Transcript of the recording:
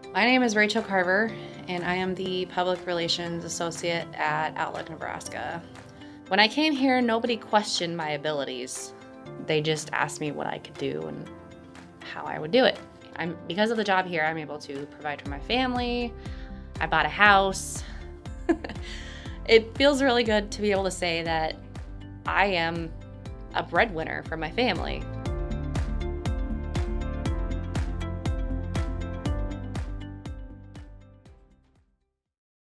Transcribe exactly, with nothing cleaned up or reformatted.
My name is Rachel Carver, and I am the Public Relations Associate at Outlook, Nebraska. When I came here, nobody questioned my abilities. They just asked me what I could do and how I would do it. I'm, because of the job here, I'm able to provide for my family. I bought a house. It feels really good to be able to say that I am a breadwinner for my family.